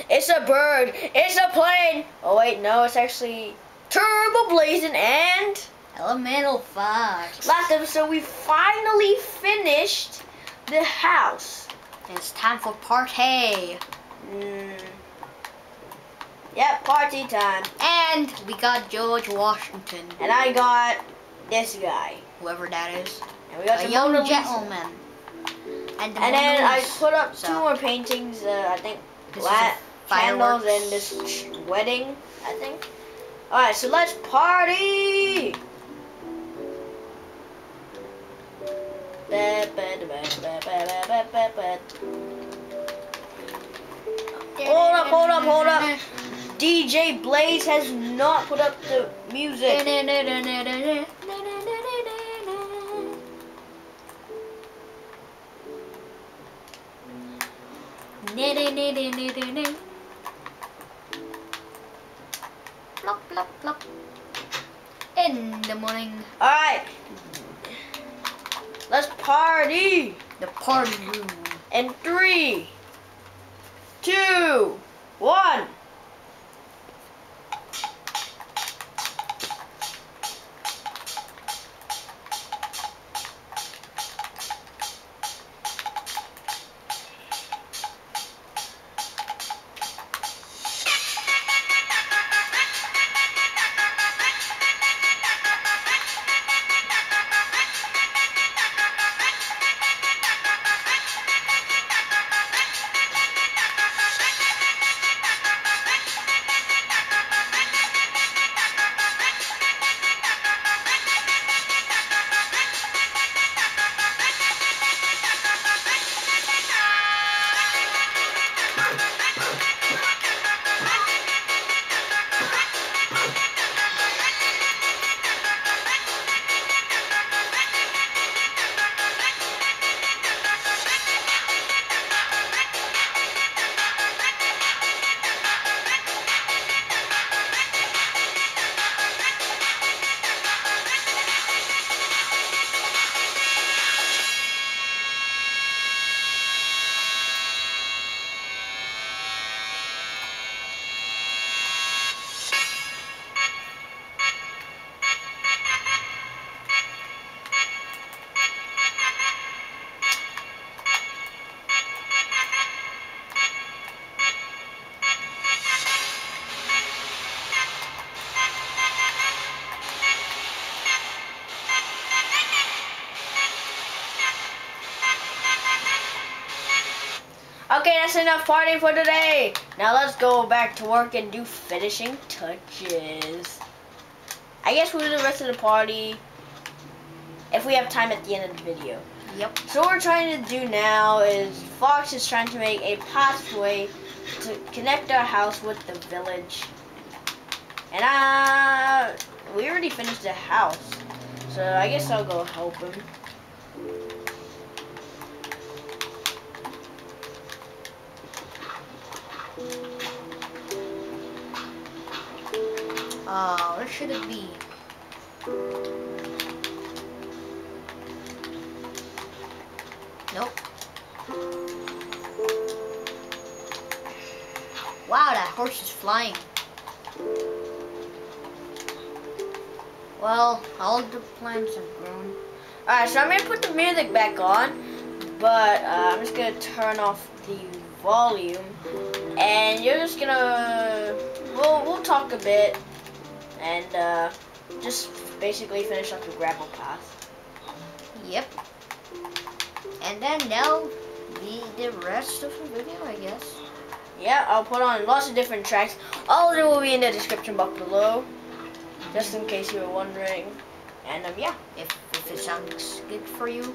It's a bird. It's a plane. Oh wait, no, it's actually turbo blazing and elemental fox. last episode we finally finished the house. And it's time for PAR-TAY. Yep, party time. And we got George Washington. And I got this guy. Whoever that is. And we got a young gentleman. And then I put up 2 more paintings, I think candles and this wedding, I think. Alright, so let's party! Hold up. DJ Blaze has not put up the music. Plop, plop, plop. In the morning. Alright. Let's party. The party room. In 3, 2, 1. Okay, that's enough partying for today. Now let's go back to work and do finishing touches. I guess we'll do the rest of the party if we have time at the end of the video. Yep. So what we're trying to do now is Fox is trying to make a pathway to connect our house with the village. And we already finished the house. So I guess I'll go help him. Where should it be? Nope. Wow, that horse is flying. Well, all the plants have grown. Alright, so I'm going to put the music back on, but I'm just going to turn off the volume, and you're just going to, we'll talk a bit, and just basically finish up the gravel path. Yep. And then that'll be the rest of the video, I guess. Yeah, I'll put on lots of different tracks. All of them will be in the description box below, just in case you were wondering. And yeah, if it sounds good for you.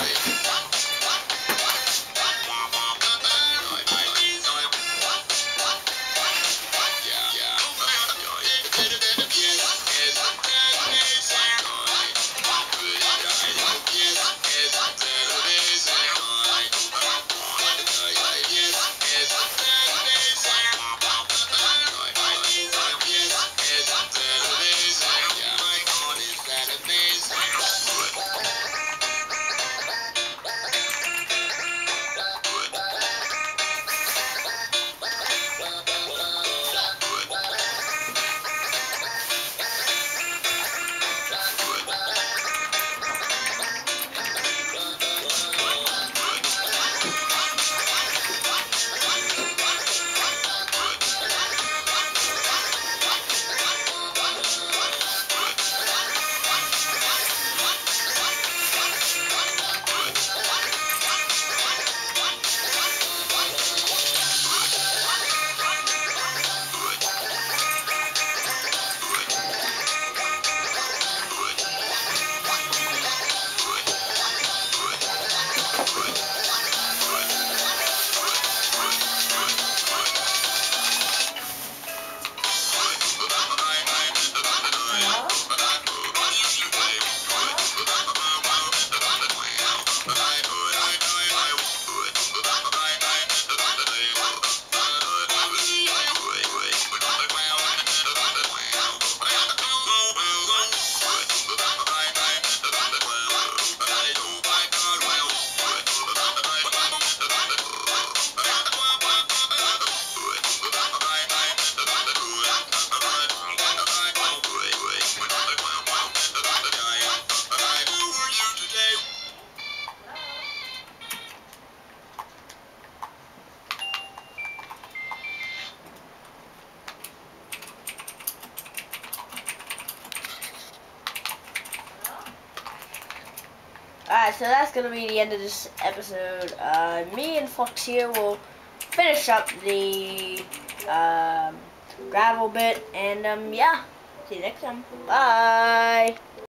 Alright, so that's gonna be the end of this episode. Me and Fox here will finish up the gravel bit, and yeah, see you next time. Bye.